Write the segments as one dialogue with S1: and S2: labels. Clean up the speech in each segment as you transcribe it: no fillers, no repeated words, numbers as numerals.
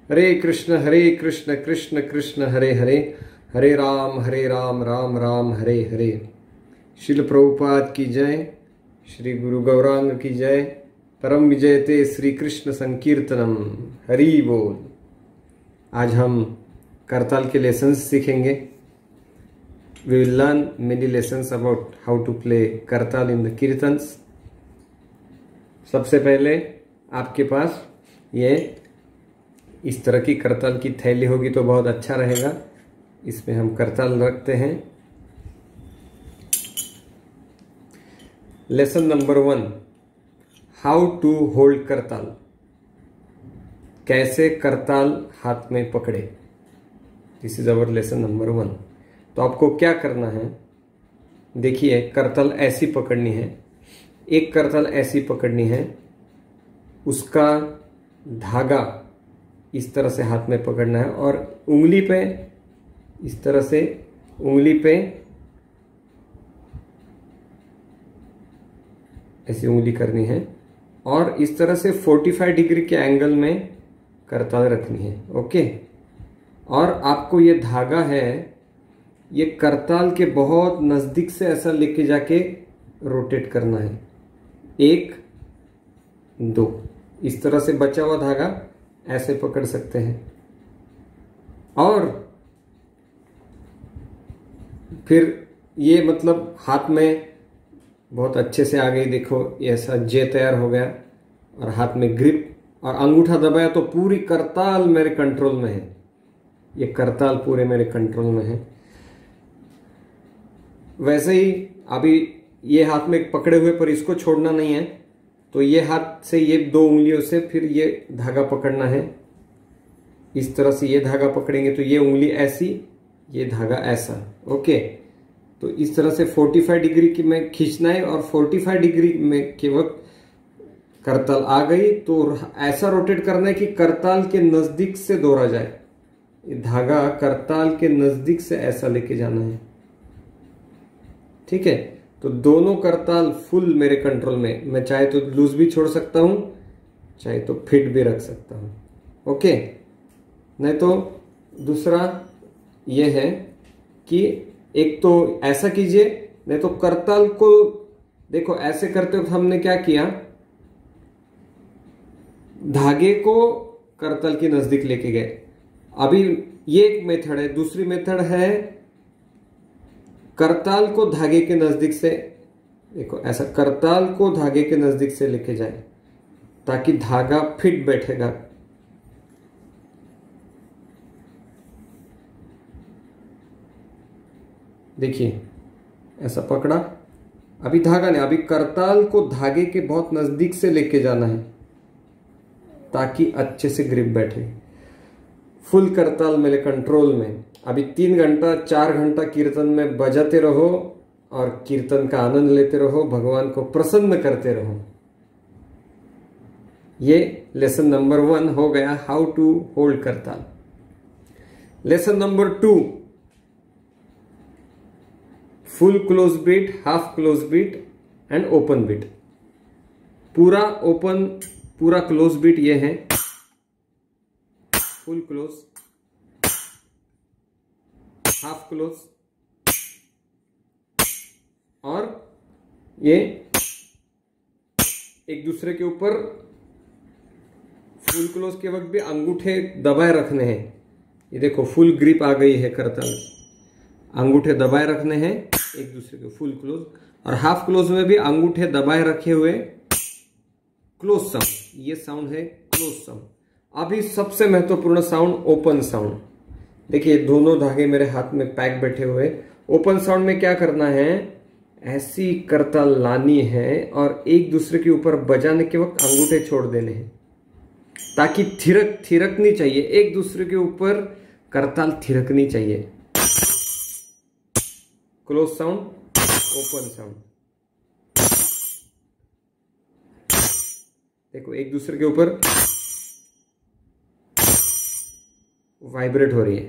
S1: हरे कृष्ण कृष्ण कृष्ण हरे हरे, हरे राम राम राम हरे हरे। शिल प्रभुपाद की जय, श्री गुरु गौरांग की जय। परम विजयते श्री कृष्ण संकीर्तनम, हरि बोल। आज हम करताल के लेसन्स सीखेंगे। We will learn many lessons about how to play kartal in the kirtans. सबसे पहले आपके पास ये इस तरह की करताल की थैली होगी तो बहुत अच्छा रहेगा। इसमें हम करताल रखते हैं। Lesson number 1, how to hold kartal. कैसे करताल हाथ में पकड़े। This is our lesson number 1। तो आपको क्या करना है, देखिए करताल ऐसी पकड़नी है। एक करताल ऐसी पकड़नी है, उसका धागा इस तरह से हाथ में पकड़ना है और उंगली पे इस तरह से उंगली पे ऐसी उंगली करनी है और इस तरह से 45 डिग्री के एंगल में करताल रखनी है। ओके। और आपको ये धागा है, ये करताल के बहुत नजदीक से ऐसा लेके जाके रोटेट करना है। 1 2 इस तरह से बचा हुआ धागा ऐसे पकड़ सकते हैं और फिर ये मतलब हाथ में बहुत अच्छे से आ गई। देखो ये ऐसा जे तैयार हो गया और हाथ में ग्रिप और अंगूठा दबाया तो पूरी करताल मेरे कंट्रोल में है। ये करताल पूरे मेरे कंट्रोल में है। वैसे ही अभी ये हाथ में पकड़े हुए पर इसको छोड़ना नहीं है, तो ये हाथ से ये 2 उंगलियों से फिर ये धागा पकड़ना है। इस तरह से ये धागा पकड़ेंगे तो ये उंगली ऐसी, ये धागा ऐसा। ओके। तो इस तरह से 45 डिग्री की में खींचना है और 45 डिग्री में के वक्त करताल आ गई तो ऐसा रोटेट करना है कि करताल के नजदीक से दौड़ा जाए। ये धागा करताल के नजदीक से ऐसा लेके जाना है। ठीक है। तो दोनों करताल फुल मेरे कंट्रोल में। मैं चाहे तो लूज भी छोड़ सकता हूं, चाहे तो फिट भी रख सकता हूं। ओके। नहीं तो दूसरा ये है कि एक तो ऐसा कीजिए, नहीं तो करताल को देखो ऐसे करते वक्त हमने क्या किया, धागे को करताल के नजदीक लेके गए। अभी ये एक मेथड है। दूसरी मेथड है करताल को धागे के नजदीक से, देखो ऐसा करताल को धागे के नजदीक से लेके जाए ताकि धागा फिट बैठेगा। देखिए ऐसा पकड़ा, अभी धागा नहीं, अभी करताल को धागे के बहुत नजदीक से लेके जाना है ताकि अच्छे से ग्रिप बैठे। फुल करताल मेरे कंट्रोल में। अभी 3 घंटा 4 घंटा कीर्तन में बजाते रहो और कीर्तन का आनंद लेते रहो, भगवान को प्रसन्न करते रहो। ये लेसन नंबर 1 हो गया, how to hold kartal. Lesson number 2, full close beat, half close beat and open beat. पूरा ओपन, पूरा क्लोज बीट ये है, फुल क्लोज, हाफ क्लोज और ये एक दूसरे के ऊपर फुल क्लोज के वक्त भी अंगूठे दबाए रखने हैं। ये देखो फुल ग्रिप आ गई है करताल, अंगूठे दबाए रखने हैं एक दूसरे के। फुल क्लोज और हाफ क्लोज में भी अंगूठे दबाए रखे हुए क्लोज साउंड। ये साउंड है क्लोज साउंड। अभी सबसे महत्वपूर्ण साउंड ओपन साउंड। देखिए दोनों धागे मेरे हाथ में पैक बैठे हुए। ओपन साउंड में क्या करना है, ऐसी करताल लानी है और एक दूसरे के ऊपर बजाने के वक्त अंगूठे छोड़ देने हैं ताकि थिरकनी चाहिए, एक दूसरे के ऊपर करताल थिरकनी चाहिए। Close sound, open sound. देखो एक दूसरे के ऊपर वाइब्रेट हो रही है।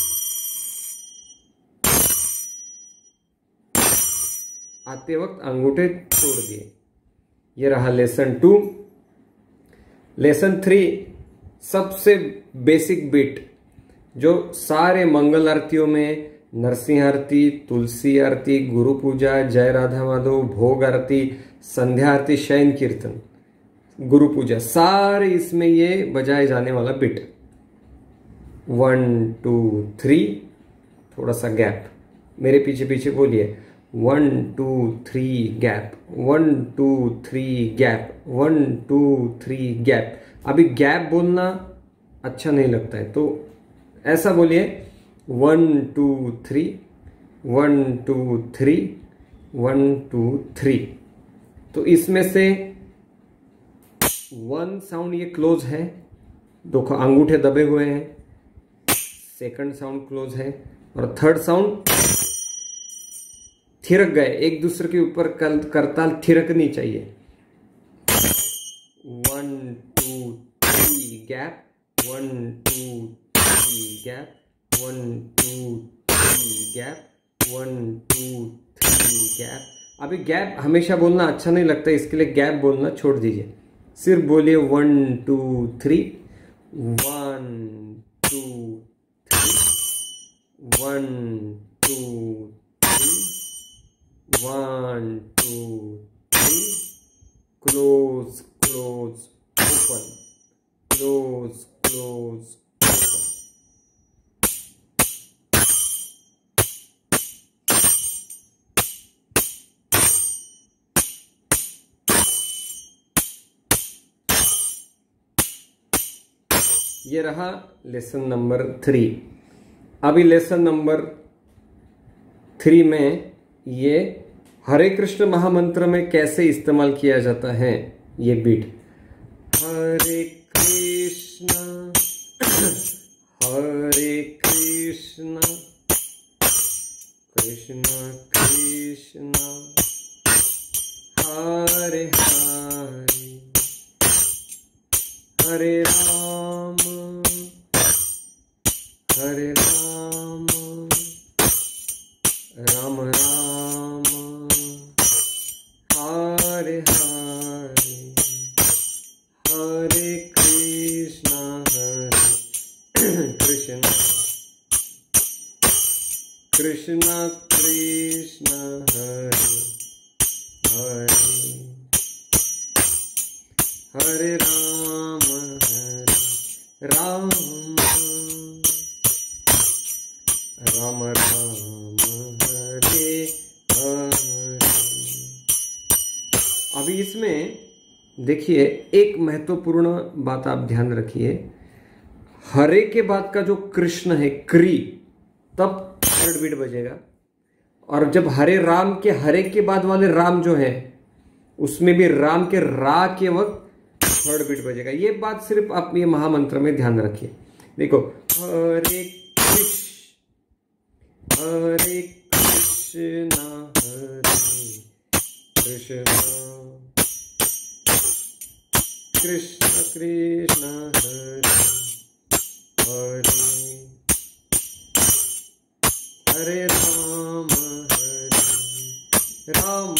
S1: आते वक्त अंगूठे छोड़ दिए। ये रहा लेसन 2। लेसन 3, सबसे बेसिक बीट जो सारे मंगल आरतियों में, नरसिंह आरती, तुलसी आरती, गुरु पूजा, जय राधा माधव, भोग आरती, संध्या आरती, शयन कीर्तन, गुरु पूजा, सारे इसमें ये बजाए जाने वाला बीट। 1 2 3, थोड़ा सा गैप, मेरे पीछे पीछे बोलिए। 1 2 3 गैप, 1 2 3 गैप, 1 2 3 गैप। अभी गैप बोलना अच्छा नहीं लगता है तो ऐसा बोलिए 1 2 3, 1 2 3, 1 2 3। तो इसमें से 1 साउंड ये क्लोज है, दो अंगूठे दबे हुए हैं, सेकंड साउंड क्लोज है, और थर्ड साउंड थिरक गए, एक दूसरे के ऊपर करताल थिरकनी चाहिए। 1 2 3 गैप, 1 2 3 गैप, 1 2 3 गैप, 1 2 3 गैप। अभी गैप हमेशा बोलना अच्छा नहीं लगता, इसके लिए गैप बोलना छोड़ दीजिए, सिर्फ बोलिए 1 2 3, 1 2 3, 1 2 3, 1 2 3, close close open, close close open. ये रहा लेसन नंबर 3। अभी लेसन नंबर 3 में ये हरे कृष्ण महामंत्र में कैसे इस्तेमाल किया जाता है ये बीट। हरे कृष्ण हरे कृष्ण, कृष्ण कृष्ण हरे हरे, हरे राम हरे राम, राम राम हरे हरे, हरे कृष्ण कृष्ण कृष्ण कृष्ण हरे हरे, हरे राम राम, राम राम हरे हरे। अभी इसमें देखिए एक महत्वपूर्ण बात आप ध्यान रखिए, हरे के बाद का जो कृष्ण है क्री, तब थर्ड बीट बजेगा, और जब हरे राम के हरे के बाद वाले राम जो है उसमें भी राम के रा के वक्त थर्ड बीट बजेगा। ये बात सिर्फ आप ये महामंत्र में ध्यान रखिए। देखो हरे कृष्ण हरे कृष्ण कृष्ण कृष्ण कृष्ण हरे हरे, हरे राम राम,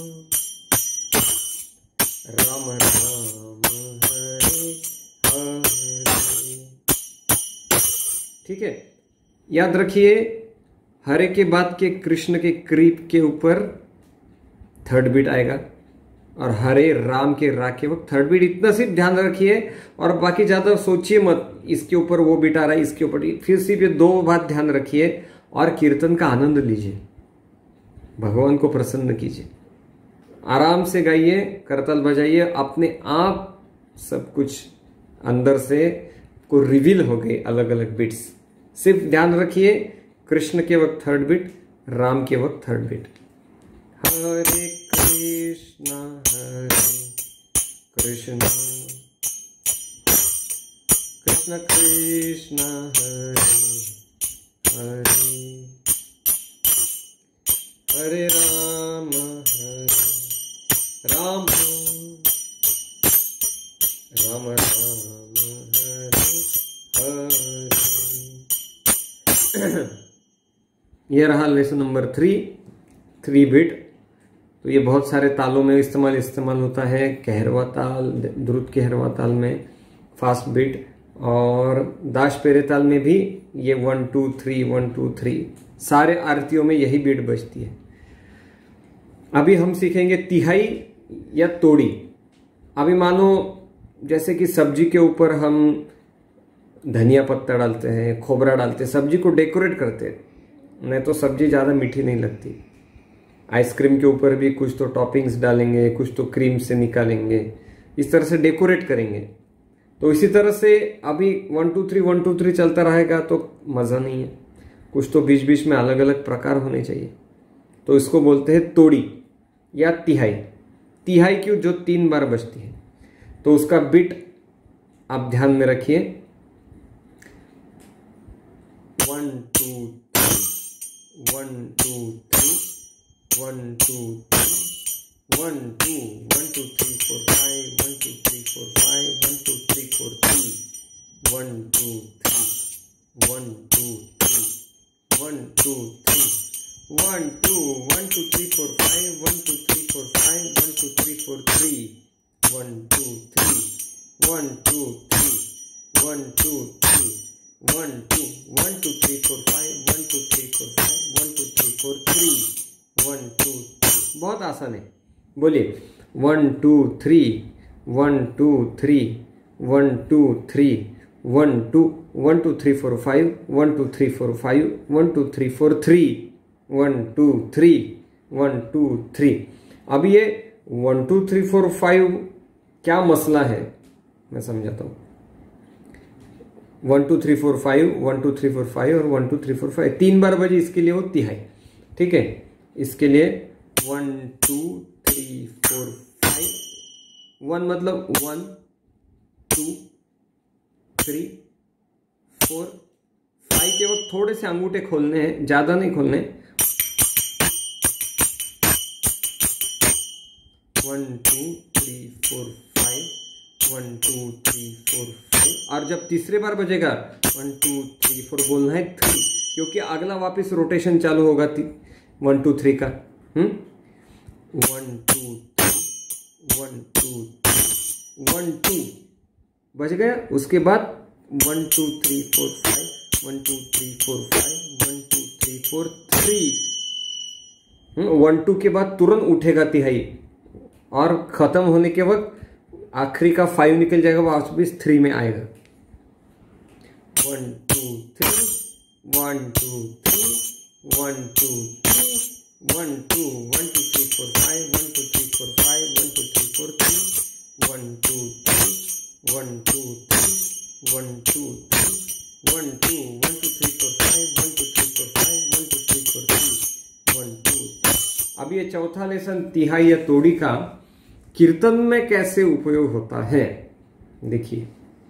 S1: राम राम हरे हरे। ठीक है, याद रखिए हरे के बाद के कृष्ण के क्रीप के ऊपर थर्ड बीट आएगा, और हरे राम के रा के वक्त थर्ड बीट। इतना सिर्फ ध्यान रखिए, और बाकी ज्यादा सोचिए मत इसके ऊपर वो बीट आ रहा है इसके ऊपर, फिर सिर्फ ये 2 बात ध्यान रखिए और कीर्तन का आनंद लीजिए, भगवान को प्रसन्न कीजिए, आराम से गाइए, करताल बजाइए, अपने आप सब कुछ अंदर से को रिवील हो गए अलग अलग बीट्स। सिर्फ ध्यान रखिए कृष्ण के वक्त थर्ड बीट, राम के वक्त थर्ड बीट। हरे कृष्ण कृष्ण कृष्ण कृष्ण हरे हरे, हरे राम राम, राम राम हरे हरे। यह रहा लेसन नंबर 3 बीट। तो ये बहुत सारे तालों में इस्तेमाल होता है, कहरवा ताल, द्रुत कहरवा ताल में फास्ट बीट, और दाश पेरेताल में भी ये 1 2 3 1 2 3 सारे आरतियों में यही बीट बजती है। अभी हम सीखेंगे तिहाई या तोड़ी। अभी मानो जैसे कि सब्जी के ऊपर हम धनिया पत्ता डालते हैं, खोबरा डालते हैं, सब्जी को डेकोरेट करते हैं, नहीं तो सब्जी ज़्यादा मीठी नहीं लगती। आइसक्रीम के ऊपर भी कुछ तो टॉपिंग्स डालेंगे, कुछ तो क्रीम से निकालेंगे, इस तरह से डेकोरेट करेंगे। तो इसी तरह से अभी 1 2 3 1 2 3 चलता रहेगा तो मज़ा नहीं है, कुछ तो बीच बीच में अलग अलग प्रकार होने चाहिए। तो इसको बोलते हैं तोड़ी या तिहाई। तिहाई क्यों? जो 3 बार बजती है। तो उसका बीट आप ध्यान में रखिए, 1 2 3 1 2 3 1 2 3 1 2 1 2 3 4 5 1 2 3 4 5 1 2 3 4 3 1 2 3 1 2 3 1 2 3 1 2 1 2 3 4 5 1 2 3 4 5 1 2 3 4 3 1 2 3 1 2 3 1 2 3 1 2 1 2 3 4 5 1 2 3 4 5 1 2 3 4 3 1 2 3। बहुत आसान है, बोलिए 1 2 3 1 2 3 1 2 3 1 2 1 2 3 4 5 1 2 3 4 5 1 2 3 4 3 1 2 3 1 2 3। अब ये 1 2 3 4 5 क्या मसला है मैं समझाता हूँ। 1 2 3 4 5 1 2 3 4 5 और 1 2 3 4 5 3 बार बजी, इसके लिए वो तिहाई। ठीक है, इसके लिए 1 2 3 4 5 1 मतलब 1 2 3 4 5 के वक्त थोड़े से अंगूठे खोलने हैं, ज्यादा नहीं खोलने। 1 2 3 4 5 1 2 3 4 5 और जब तीसरे बार बजेगा 1 2 3 4 बोलना है 3, क्योंकि अगला वापस रोटेशन चालू होगा 1 2 3 का। 1 2 3 1 2 3 1 2 बज गया। उसके बाद 1 2 3 4 5 1 2 3 4 5 1 2 3 4 3। 1 2 के बाद तुरंत उठेगा तिहाई और खत्म होने के वक्त आखिरी का 5 निकल जाएगा, वापस 3 में आएगा। 1 2 3 1 2 3 1 2 3 1 2 1 2 3 4 5 1 2 3 4 5 1 2 3 4 3 1 2 3 1 2 3 1 2 3 1 2 1 2 3 4 5 1 2 3 4 5 1 2 3 4 3 1 2। अब ये चौथा लेसन तिहाई या तोड़ी का कीर्तन में कैसे उपयोग होता है देखिए।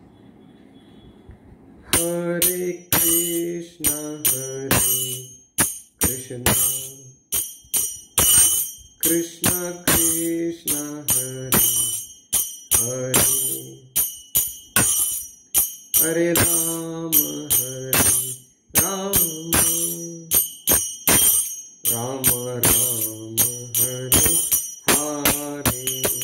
S1: हरे कृष्णा कृष्णा कृष्णा हरे हरे हरे राम राम राम राम हरे हरे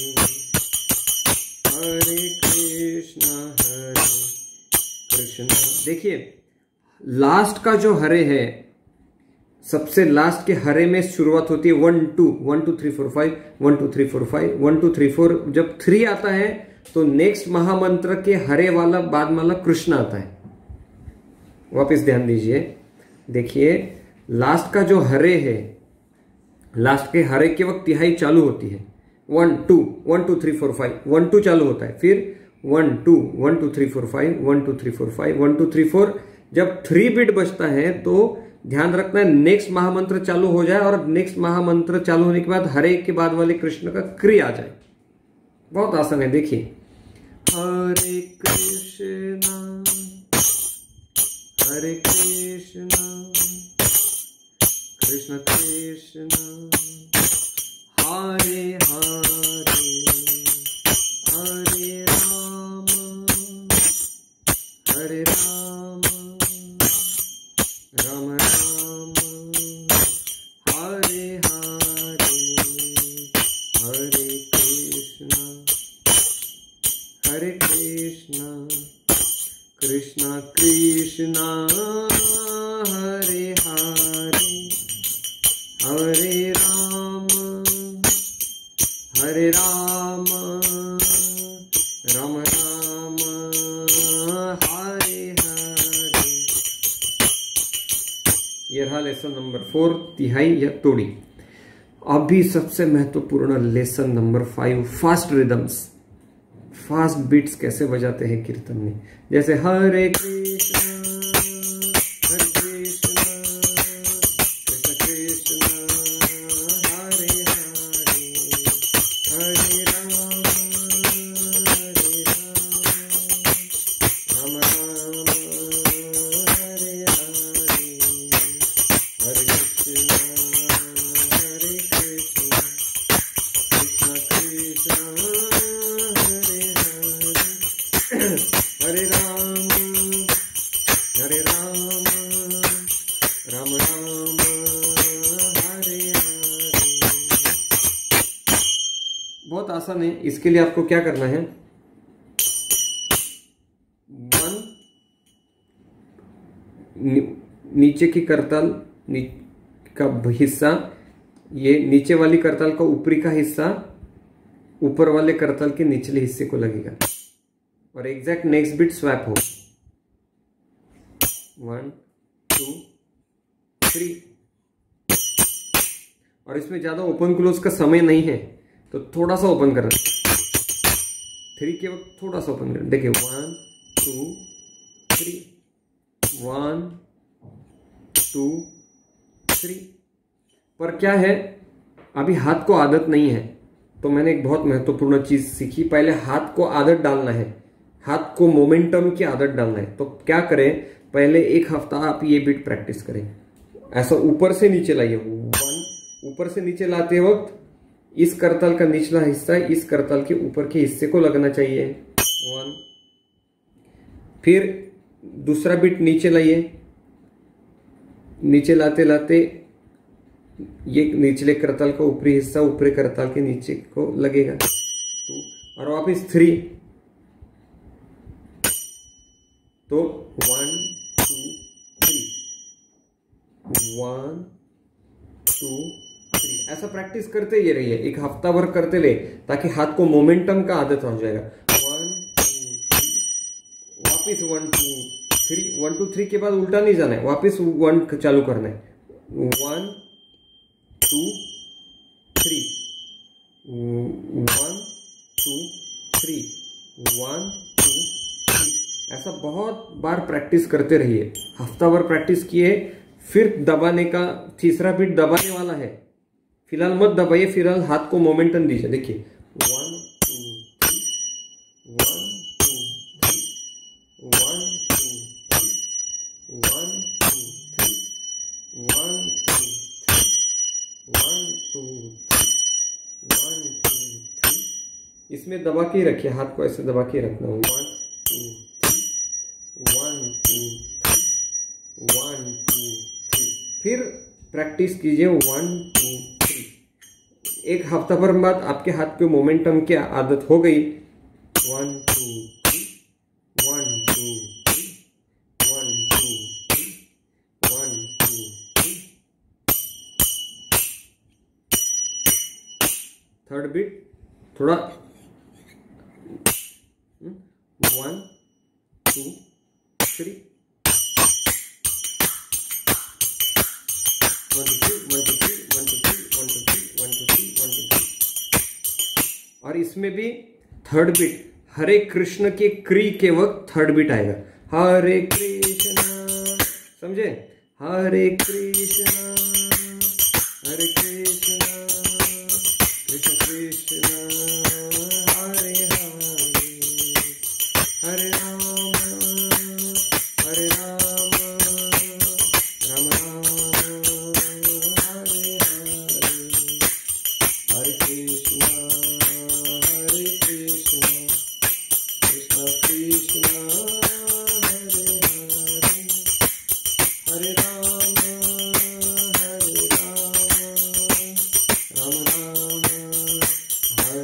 S1: हरे कृष्णा कृष्णा। देखिए लास्ट का जो हरे है, सबसे लास्ट के हरे में शुरुआत होती है 1 2 1 2 3 4 5 1 2 3 4 5 1 2 3 4। जब 3 आता है तो नेक्स्ट महामंत्र के हरे वाला बाद वाला कृष्ण आता है। वापस ध्यान दीजिए, देखिए लास्ट का जो हरे है, लास्ट के हरे के वक्त तिहाई चालू होती है। 1 2 1 2 3 4 5 1 2 चालू होता है, फिर 1 2 1 2 3 4 5 1 2 3 4 5 1 2 3 4। जब 3 बिट बजता है तो ध्यान रखना है नेक्स्ट महामंत्र चालू हो जाए और नेक्स्ट महामंत्र चालू होने के बाद हरे के बाद वाले कृष्ण का क्री आ जाए। बहुत आसान है, देखिए हरे कृष्णा कृष्ण कृष्ण हरे हरे हरे राम राम राम हरे हरे हरे कृष्ण कृष्णा हरे हरे हरे राम राम राम हरे हरे। ये रहा लेसन नंबर 4, तिहाई या तोड़ी। अभी सबसे महत्वपूर्ण lesson number 5, fast rhythms, fast beats कैसे बजाते हैं कीर्तन में। जैसे हरे कृष्ण कृष्ण कृष्ण हरे हरे हरे राम राम राम हरे हरे हरे कृष्ण हरे राम राम राम हरे हरे। बहुत आसान है। इसके लिए आपको क्या करना है, 1 नीचे की करताल का हिस्सा, ये नीचे वाली करताल का ऊपरी का हिस्सा ऊपर वाले करताल के निचले हिस्से को लगेगा और एग्जैक्ट नेक्स्ट बीट स्वैप हो। 1 2 3। और इसमें ज्यादा ओपन क्लोज का समय नहीं है तो थोड़ा सा ओपन करना, 3 के वक्त थोड़ा सा ओपन करना। देखिए 1 2 3 1 2 3। पर क्या है, अभी हाथ को आदत नहीं है, तो मैंने एक बहुत महत्वपूर्ण चीज सीखी। पहले हाथ को आदत डालना है, हाथ को मोमेंटम की आदत डालना है। तो क्या करें, पहले 1 हफ्ता आप ये बीट प्रैक्टिस करें। ऐसा ऊपर से नीचे लाइए, 1 ऊपर से नीचे लाते वक्त इस करताल का निचला हिस्सा इस करताल के ऊपर के हिस्से को लगना चाहिए, 1। फिर दूसरा बीट नीचे लाइए, नीचे लाते लाते ये निचले करताल का ऊपरी हिस्सा ऊपरी करताल के नीचे को लगेगा, 2। और वापिस 3। तो 1 2 3 1 2 3 ऐसा प्रैक्टिस करते ही रहिए, 1 हफ्ता भर करते ले, ताकि हाथ को मोमेंटम का आदत हो जाएगा। 1 2 3 वापिस 1 2 3 1 2 3 के बाद उल्टा नहीं जाना है, वापिस 1 चालू करना है। 1 2 3 1 2 3 1 2 3। ऐसा बहुत बार प्रैक्टिस करते रहिए, हफ्ता भर प्रैक्टिस किए। फिर दबाने का, तीसरा बीट दबाने वाला है, फिलहाल मत दबाइए, फिलहाल हाथ को मोमेंटम दीजिए। देखिए 1 2 3 1 2 3 1 2 3 1 2 3 1 2 3 1 2 3 1 2 3। इसमें दबा के ही रखिए, हाथ को ऐसे दबा के रखना। 1 2 3 1 2 3 1 2 3। फिर प्रैक्टिस कीजिए 1 2 3। 1 हफ्ता भर बाद आपके हाथ पे मोमेंटम की आदत हो गई। 1 2 3 1 2 3 1 2 3 1 2 3। थर्ड बीट थोड़ा 1 2 3 1 2 3 1 2 3 1 2 3 1 2 3 1 2 3 1 2 3। और इसमें भी थर्ड बीट हरे कृष्ण के क्री के वक्त थर्ड बीट आएगा। हरे कृष्ण, समझे? हरे कृष्ण हरे कृष्ण कृष्ण कृष्ण हरे हरे हरे राम राम राम हरे हरे हरे कृष्ण कृष्ण कृष्ण हरे हरे हरे राम राम राम हरे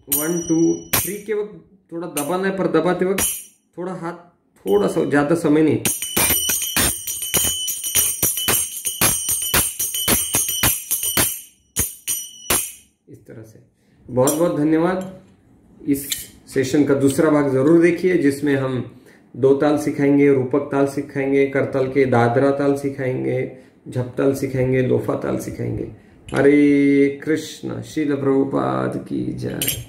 S1: 1 2 3 के वक्त थोड़ा दबाना है, पर दबाते वक्त थोड़ा हाथ थोड़ा सा, ज्यादा समय नहीं। इस तरह से। बहुत बहुत धन्यवाद। इस सेशन का दूसरा भाग जरूर देखिए, जिसमें हम 2 ताल सिखाएंगे, रूपक ताल सिखाएंगे, करताल के दादरा ताल सिखाएंगे, झपताल सिखाएंगे, लोफा ताल सिखाएंगे। हरे कृष्ण। श्रील प्रभुपाद की जय।